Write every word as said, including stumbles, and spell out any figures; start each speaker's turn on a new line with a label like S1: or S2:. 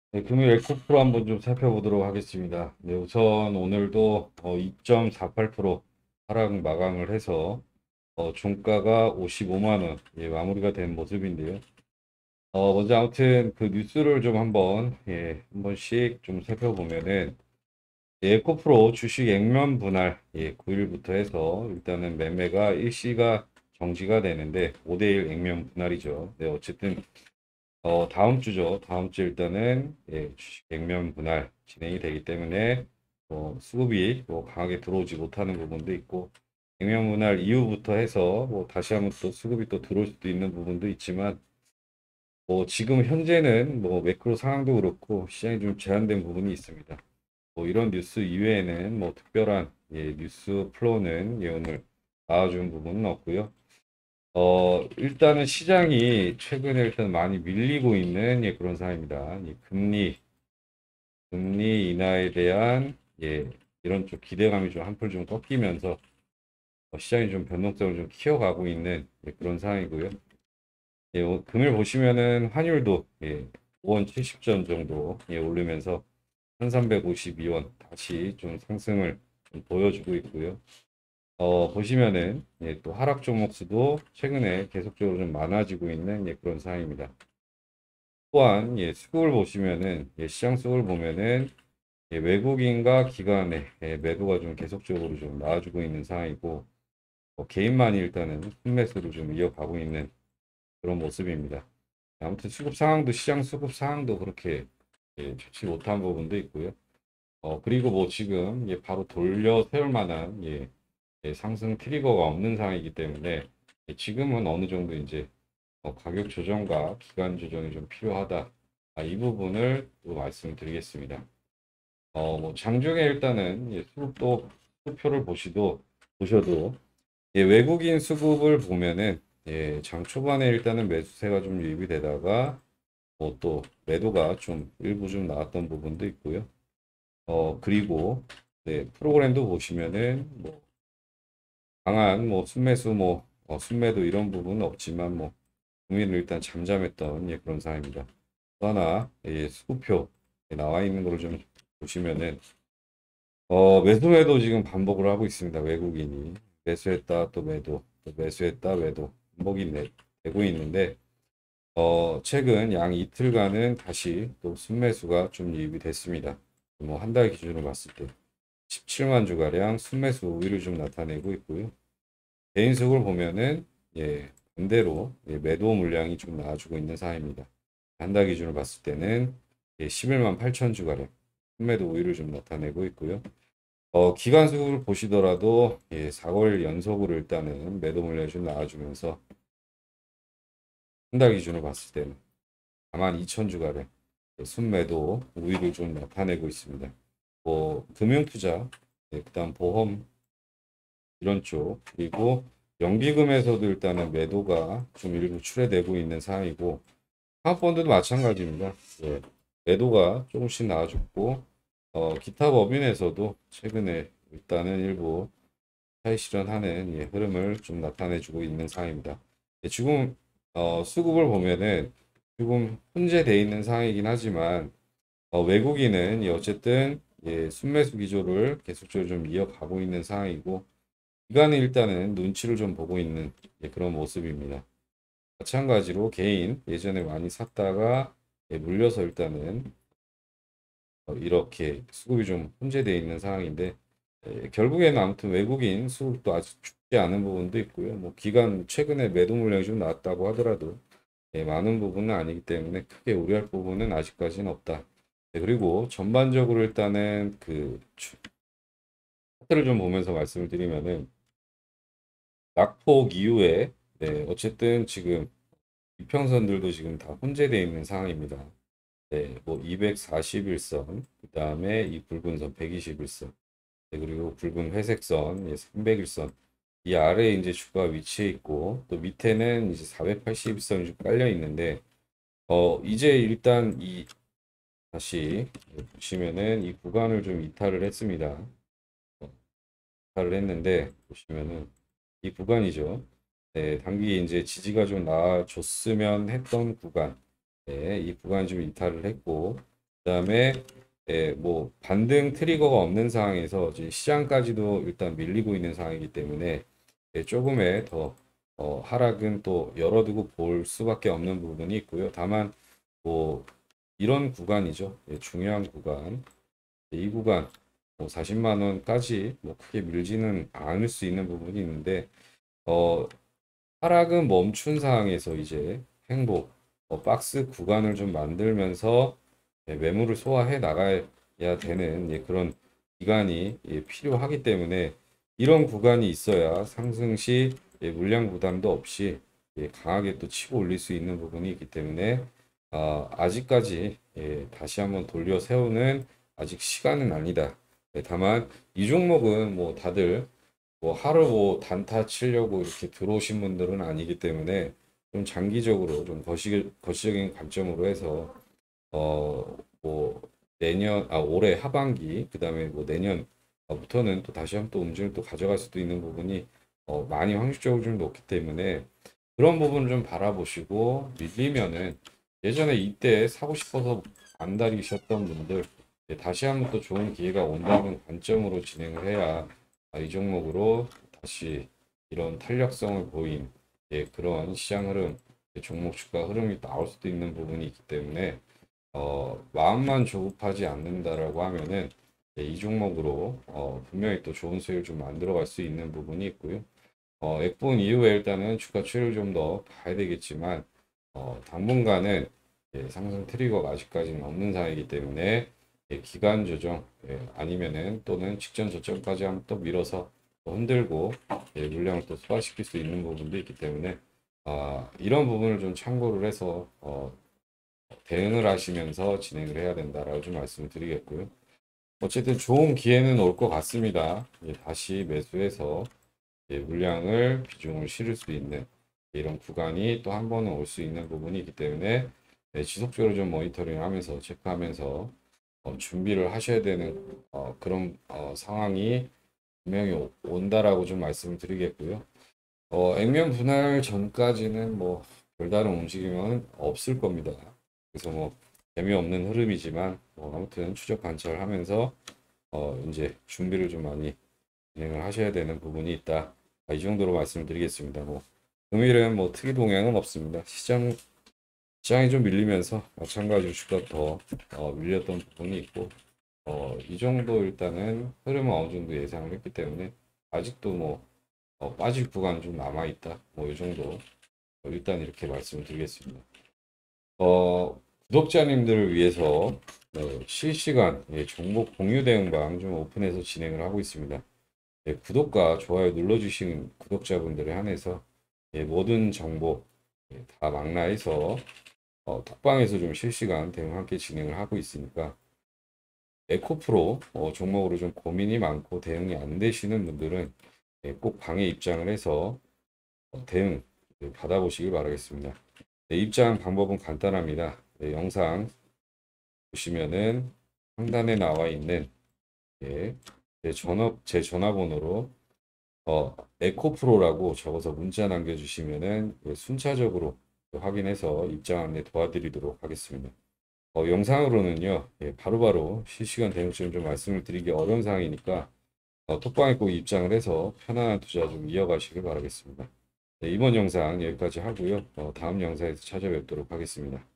S1: 네, 금일 에코프로 한번 좀 살펴보도록 하겠습니다. 네, 우선 오늘도 어, 이 점 사팔 퍼센트 하락 마감을 해서 어, 종가가 오십오만 원 예, 마무리가 된 모습인데요. 어, 먼저 아무튼 그 뉴스를 좀 한번 예, 한 번씩 좀 살펴보면은 예, 에코프로 주식 액면 분할 예, 구 일부터 해서 일단은 매매가 일시가 정지가 되는데 오 대일 액면 분할이죠. 네, 어쨌든 어, 다음 주죠. 다음 주 일단은 예, 주식 액면 분할 진행이 되기 때문에 뭐 수급이 뭐 강하게 들어오지 못하는 부분도 있고 액면 분할 이후부터 해서 뭐 다시 한번 또 수급이 또 들어올 수도 있는 부분도 있지만 뭐 지금 현재는 뭐 매크로 상황도 그렇고 시장이 좀 제한된 부분이 있습니다. 뭐 이런 뉴스 이외에는 뭐 특별한 예, 뉴스 플로우는 예, 오늘 나와준 부분은 없고요. 어, 일단은 시장이 최근에 일단 많이 밀리고 있는 예, 그런 상황입니다. 이 금리, 금리 인하에 대한 예, 이런 좀 기대감이 좀 한풀 좀 꺾이면서 어, 시장이 좀 변동성을 좀 키워가고 있는 예, 그런 상황이고요. 예, 어, 금일 보시면은 환율도 예, 오 원 칠십 전 정도 예, 오르면서 천삼백오십이 원 다시 좀 상승을 좀 보여주고 있고요. 어, 보시면은 예, 또 하락 종목 수도 최근에 계속적으로 좀 많아지고 있는 예, 그런 상황입니다. 또한 예, 수급을 보시면은 예, 시장 수급을 보면은 예, 외국인과 기관의 예, 매도가 좀 계속적으로 좀 나와주고 있는 상황이고 어, 개인만이 일단은 순매수를 좀 이어가고 있는 그런 모습입니다. 아무튼 수급 상황도 시장 수급 상황도 그렇게 예, 좋지 못한 부분도 있고요. 어, 그리고 뭐 지금 예, 바로 돌려 세울 만한 예, 예, 상승 트리거가 없는 상황이기 때문에 예, 지금은 어느 정도 이제 어, 가격 조정과 기간 조정이 좀 필요하다. 아, 이 부분을 또 말씀드리겠습니다. 어, 뭐 장중에 일단은 예, 수급도 수표를 보시도 보셔도 예, 외국인 수급을 보면은 예, 장 초반에 일단은 매수세가 좀 유입이 되다가 뭐 또 매도가 좀 일부 좀 나왔던 부분도 있고요. 어, 그리고 네, 프로그램도 보시면은 뭐 강한 뭐 순매수 뭐 어, 순매도 이런 부분은 없지만 뭐 국민을 일단 잠잠했던 예, 그런 상황입니다. 또 하나 예, 수급표 예, 나와 있는 거를 좀 보시면은 어, 매수 매도 지금 반복을 하고 있습니다. 외국인이 매수했다 또 매도 또 매수했다 매도 반복이 내, 되고 있는데 어, 최근 양 이틀간은 다시 또 순매수가 좀 유입이 됐습니다. 뭐 한 달 기준으로 봤을 때 십칠만 주가량 순매수 우위를 좀 나타내고 있고요. 개인 수급을 보면은 예, 반대로 예, 매도 물량이 좀 나와주고 있는 상황입니다. 한 달 기준으로 봤을 때는 예, 십일만 팔천 주가량 순매도 우위를 좀 나타내고 있고요. 어, 기간 수급을 보시더라도 예, 사 개월 연속으로 일단은 매도 물량이 좀 나와주면서 한 달 기준으로 봤을 때는 사만 이천 주가량 예, 순매도 우위를 좀 나타내고 있습니다. 뭐 금융투자, 예, 그다음 보험 이런 쪽 그리고 연기금에서도 일단은 매도가 좀 일부 출회되고 있는 상황이고 상업펀드도 마찬가지입니다. 예, 매도가 조금씩 나와줬고 어, 기타 법인에서도 최근에 일단은 일부 차익 실현하는 예, 흐름을 좀 나타내주고 있는 상황입니다. 예, 지금 어, 수급을 보면은 조금 혼재되어 있는 상황이긴 하지만 어, 외국인은 예, 어쨌든 예, 순매수 기조를 계속적으로 좀 이어가고 있는 상황이고 기관은 일단은 눈치를 좀 보고 있는 예, 그런 모습입니다. 마찬가지로 개인 예전에 많이 샀다가 예, 물려서 일단은 어, 이렇게 수급이 좀 혼재되어 있는 상황인데 예, 결국에는 아무튼 외국인 수급도 아직 죽지 않은 부분도 있고요. 뭐 기관 최근에 매도 물량이 좀 나왔다고 하더라도 예, 많은 부분은 아니기 때문에 크게 우려할 부분은 아직까지는 없다. 예, 그리고 전반적으로 일단은 그 차트를 좀 보면서 말씀을 드리면은 낙폭 이후에 네, 어쨌든 지금 이평선들도 지금 다 혼재되어 있는 상황입니다. 네, 뭐 이백사십일 선, 그 다음에 이 붉은 선 백이십일 선, 네, 그리고 붉은 회색 선, 예, 삼백일 선. 이 아래에 이제 주가 위치해 있고, 또 밑에는 이제 사백팔십일 선이 좀 깔려 있는데, 어, 이제 일단 이, 다시 보시면은 이 구간을 좀 이탈을 했습니다. 어, 이탈을 했는데, 보시면은 이 구간이죠. 네, 단기 이제 지지가 좀 나아졌으면 했던 구간. 네, 이 구간 좀 이탈을 했고, 그다음에 예, 뭐 반등 트리거가 없는 상황에서 이제 시장까지도 일단 밀리고 있는 상황이기 때문에 예, 조금의 더 어, 하락은 또 열어두고 볼 수밖에 없는 부분이 있고요. 다만 뭐 이런 구간이죠. 예, 중요한 구간. 이 구간 뭐 사십만 원까지 뭐 크게 밀지는 않을 수 있는 부분이 있는데 어, 하락은 멈춘 상황에서 이제 행보 어, 박스 구간을 좀 만들면서 예, 매물을 소화해 나가야 되는 예, 그런 기간이 예, 필요하기 때문에 이런 구간이 있어야 상승 시 예, 물량 부담도 없이 예, 강하게 또 치고 올릴 수 있는 부분이 있기 때문에 아, 아직까지 예, 다시 한번 돌려 세우는 아직 시간은 아니다. 예, 다만 이 종목은 뭐 다들 뭐 하루 뭐 단타 치려고 이렇게 들어오신 분들은 아니기 때문에 좀 장기적으로 좀 거시, 거시적인 관점으로 해서 어 뭐 내년 아 올해 하반기 그다음에 뭐 내년부터는 또 다시 한번 또 움직임을 또 가져갈 수도 있는 부분이 어 많이 확률적으로 좀 높기 때문에 그런 부분을 좀 바라보시고 밀리면은 예전에 이때 사고 싶어서 안달이셨던 분들 예, 다시 한번 또 좋은 기회가 온다는 관점으로 진행을 해야 아, 이 종목으로 다시 이런 탄력성을 보인 예, 그런 시장 흐름, 예, 종목 주가 흐름이 나올 수도 있는 부분이 있기 때문에 어, 마음만 조급하지 않는다라고 하면은 예, 이 종목으로 어, 분명히 또 좋은 수익을 좀 만들어갈 수 있는 부분이 있고요. 어, 액본 이후에 일단은 주가 추이를 좀 더 봐야 되겠지만 어, 당분간은 예, 상승 트리거가 아직까지는 없는 상황이기 때문에 예, 기간 조정 예, 아니면은 또는 직전 저점까지 한번 또 밀어서 또 흔들고 예, 물량을 또 소화시킬 수 있는 부분도 있기 때문에 아, 이런 부분을 좀 참고를 해서 어, 대응을 하시면서 진행을 해야 된다라고 좀 말씀을 드리겠고요. 어쨌든 좋은 기회는 올 것 같습니다. 예, 다시 매수해서 예, 물량을 비중을 실을 수 있는 이런 구간이 또 한 번은 올 수 있는 부분이 있기 때문에 예, 지속적으로 좀 모니터링 하면서 체크하면서 어, 준비를 하셔야 되는 어, 그런 어, 상황이 분명히 오- 온다라고 좀 말씀을 드리겠고요. 어, 액면 분할 전까지는 뭐 별다른 움직임은 없을 겁니다. 그래서 뭐 재미없는 흐름이지만 뭐 아무튼 추적 관찰하면서 어, 이제 준비를 좀 많이 진행을 하셔야 되는 부분이 있다. 아, 이 정도로 말씀드리겠습니다. 뭐 금일은 뭐 특이 동향은 없습니다. 시장 시장이 좀 밀리면서 마찬가지로 주가 더 어, 밀렸던 부분이 있고 어, 이 정도 일단은 흐름은 어느 정도 예상을 했기 때문에 아직도 뭐 어, 빠질 구간은 좀 남아 있다. 뭐 이 정도 어, 일단 이렇게 말씀을 드리겠습니다. 어, 구독자님들을 위해서 네, 실시간 예, 종목 공유 대응방 좀 오픈해서 진행을 하고 있습니다. 예, 구독과 좋아요 눌러주신 구독자분들에 한해서 예, 모든 정보 예, 다 망라해서 어, 톡방에서 좀 실시간 대응 함께 진행을 하고 있으니까 에코프로 어, 종목으로 좀 고민이 많고 대응이 안 되시는 분들은 예, 꼭 방에 입장을 해서 어, 대응 예, 받아보시길 바라겠습니다. 네, 입장 방법은 간단합니다. 네, 영상 보시면은 상단에 나와 있는 예, 제 전화 제 전화번호로 어, 에코프로라고 적어서 문자 남겨주시면은 예, 순차적으로 확인해서 입장 안내 도와드리도록 하겠습니다. 어, 영상으로는요, 예, 바로바로 실시간 대응처럼 좀 말씀을 드리기 어려운 상황이니까 어, 톡방에 꼭 입장을 해서 편안한 투자 좀 이어가시길 바라겠습니다. 네, 이번 영상 여기까지 하고요. 어, 다음 영상에서 찾아뵙도록 하겠습니다.